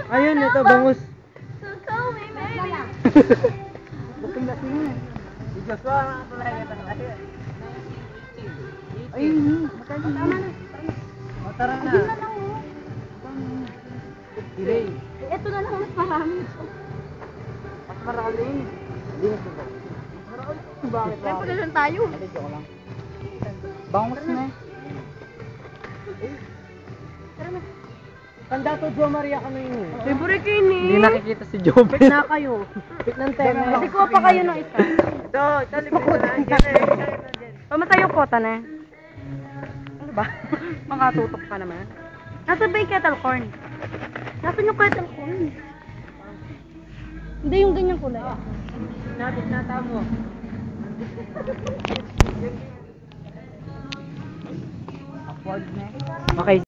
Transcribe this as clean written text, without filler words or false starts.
Ayun, ito, bangus. So call me maybe. Lasing-lasing na. Si Joshua, tulay ka tayo. Ay, tama na. O, tara na. Ayun na lang oh. Ilay. Ito na lang mas marami. Mas maraling. Hindi na siya. Bakit? Kaya pala lang tayo. Hindi, joke lang. Bangus na eh. Tanda to, Jo Maria kami yun eh. Favorite ko yun eh. Hindi nakikita si Jobel. Na kayo. Pit ng tema. Kasi kuha pa kayo ng isa. Ito, libig na lang. Pamatay yung kota na. Ano ba? Makatutok ka naman. Nasaan ba yung kettle corn? Nasaan yung kettle corn? Hindi yung ganyang kulay. Nata mo. Upward na. Okay.